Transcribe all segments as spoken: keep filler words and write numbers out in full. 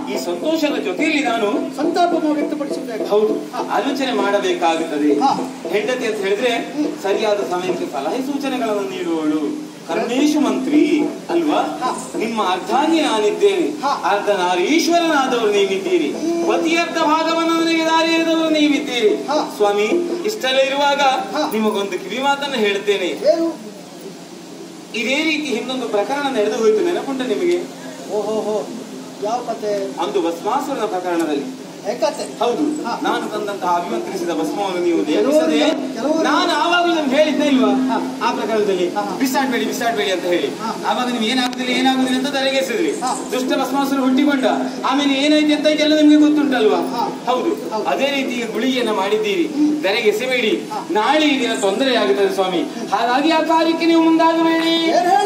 ಈ ಸಂತೋಷದ ಜೊತೆಯಲ್ಲಿ ನಾನು ಸಂತಾಪ ವ್ಯಕ್ತಪಡಿಸುತ್ತೇನೆ. ಹೌದು, ಆಲೋಚನೆ ಮಾಡಬೇಕಾಗುತ್ತದೆ. ಹೆಂಡತಿ ಅಂತ ಹೇಳಿದ್ರೆ ಸರಿಯಾದ ಸಮಯಕ್ಕೆ ಸಲಹೆ ಸೂಚನೆಗಳನ್ನು ನೀಡುವಳು. ಕರ್ಣೇಶು ಮಂತ್ರಿ ಅಲ್ವಾ? ನಿಮ್ಮ ಅರ್ಧಾಂಗಿ ನಾನಿದ್ದೇನೆ, ಅರ್ಧ ನಾರೀಶ್ವರನಾದವರು ನೀವಿದ್ದೀರಿ, ಪತಿಯರ್ಧ ಭಾಗವನ್ನು ನನಗೆ ದಾರಿ ಎರೆದವರು ನೀವಿದ್ದೀರಿ. ಸ್ವಾಮಿ, ಇಷ್ಟೆಲ್ಲ ಇರುವಾಗ ನಿಮಗೊಂದು ಕಿವಿ ಮಾತನ್ನು ಹೇಳ್ತೇನೆ. ಇದೇ ರೀತಿ ಇನ್ನೊಂದು ಪ್ರಕರಣ ನಡೆದು ಹೋಯ್ತು, ನೆನಪುಂಟ ನಿಮಗೆ? ಓಹೋ, ಯಾವ ಕತೆ? ಅಂದು ಭಸ್ಮಾಸುರನ ಪ್ರಕರಣದಲ್ಲಿ. ಹೌದು, ನಾನು ತಂದಂತಹ ಅಭಿಮಂತ್ರಿಸಿದ ಭಸ್ಮವನ್ನು ನೀವು ದೇವಿಸದೆ ನಾನು ಆವಾಗಲೂ ನಮ್ಗೆ ಹೇಳಿದ್ದೆ ಇಲ್ವಾ ಆ ಪ್ರಕರಣದಲ್ಲಿ, ಬಿಸಾಡ್ಬೇಡಿ ಬಿಸಾಡ್ಬೇಡಿ ಅಂತ ಹೇಳಿ. ಆವಾಗ ನೀವು ಏನಾಗುದಿಲ್ಲ ಏನಾಗುದಿಲ್ಲ ಅಂತ ತಲೆಗೆಸಿದ್ರಿ. ದುಷ್ಟ ಭಸ್ಮಾಸುರ ಹುಟ್ಟಿಕೊಂಡ, ಆಮೇಲೆ ಏನಾಯ್ತು ಅಂತ ಎಲ್ಲ ನಿಮ್ಗೆ ಗೊತ್ತುಂಟಲ್ವಾ? ಹೌದು, ಅದೇ ರೀತಿ ಗುಳಿಗೆಯನ್ನ ಮಾಡಿದ್ದೀರಿ. ತೆರೆಗೆಸಬೇಡಿ, ನಾಳೆ ಈ ದಿನ ತೊಂದರೆ ಆಗುತ್ತದೆ ಸ್ವಾಮಿ. ಹಾಗಾಗಿ ಆ ಕಾರ್ಯಕ್ಕೆ ನೀವು ಮುಂದಾಗಬೇಡಿ.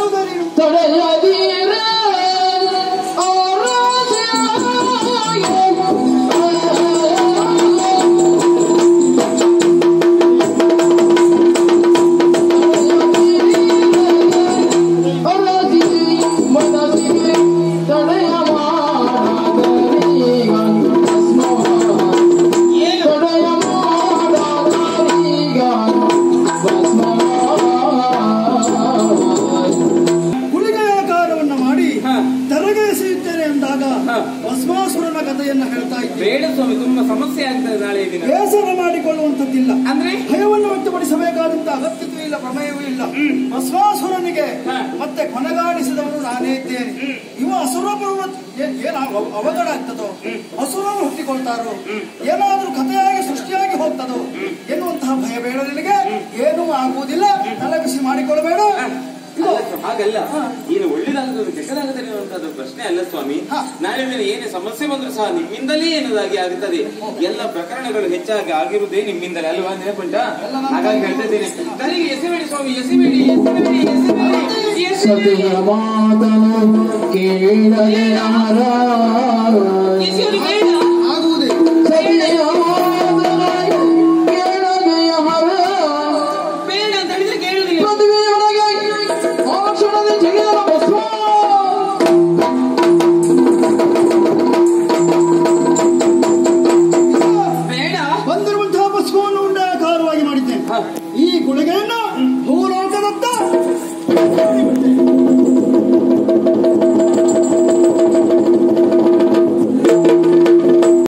ಭಸ್ಮಾಸುರನ ಕಥೆಯನ್ನ ಹೇಳ್ತಾ ಇದ್ದೀನಿ. ಬೇಡ ಸ್ವಾಮಿ, ತುಂಬಾ ಸಮಸ್ಯೆ ಆಗ್ತದೆ ನಾಳೆ ದಿನ. ಬೇಸರ ಮಾಡಿಕೊಳ್ಳುವಂತದ್ದಿಲ್ಲ, ಅಂದ್ರೆ ಭಯವನ್ನು ವ್ಯಕ್ತಪಡಿಸಬೇಕಾದಂತ ಅಗತ್ಯವೂ ಇಲ್ಲ, ಪ್ರಮೇಯವೂ ಇಲ್ಲ. ಭಸ್ಮಾಸುರನಿಗೆ ಮತ್ತೆ ಕೊನೆಗಾಣಿಸಿದವನು ನಾನೇ ಇದ್ದೇನೆ. ಇವ ಅಸುರ ಏನ ಅವಘಡ ಆಗ್ತದೋ, ಅಸುರರು ಹುಟ್ಟಿಕೊಳ್ತಾರೋ, ಏನಾದ್ರೂ ಕಥೆಯಾಗಿ ಸೃಷ್ಟಿಯಾಗಿ ಹೋಗ್ತದೋ ಎನ್ನುವಂತಹ ಭಯ ಬೇಡ ನಿನಗೆ. ಏನೂ ಆಗುವುದಿಲ್ಲ, ತಲೆ ಬಿಸಿ ಮಾಡಿಕೊಳ್ಳಬೇಡ. ಹಾಗಲ್ಲ, ಏನು ಒಳ್ಳೇದಾಗದು ಕೆಟ್ಟದಾಗದೆ ಅನ್ನುವಂಥದ್ದು ಪ್ರಶ್ನೆ ಅಲ್ಲ ಸ್ವಾಮಿ. ನಾಳೆ ಮೇಲೆ ಏನೇ ಸಮಸ್ಯೆ ಬಂದ್ರು ಸಹ ನಿಮ್ಮಿಂದಲೇ ಏನದಾಗಿ ಆಗುತ್ತದೆ. ಎಲ್ಲ ಪ್ರಕರಣಗಳು ಹೆಚ್ಚಾಗಿ ಆಗಿರುವುದೇ ನಿಮ್ಮಿಂದಲೇ ಅಲ್ವಾ? ನೆನಪುಂಟ? ಹಾಗಾಗಿ ಹೇಳ್ತಾ ಇದ್ದೇನೆ, ನನಗೆ ಎಸೆಬೇಡಿ ಸ್ವಾಮಿ, ಎಸೆಬೇಡಿ ಎಸೆಬೇಡಿ ಎಸೆಬೇಡಿ ಎಸೆಬೇಡಿ ಈ ಗುಳಿಗೆಯನ್ನು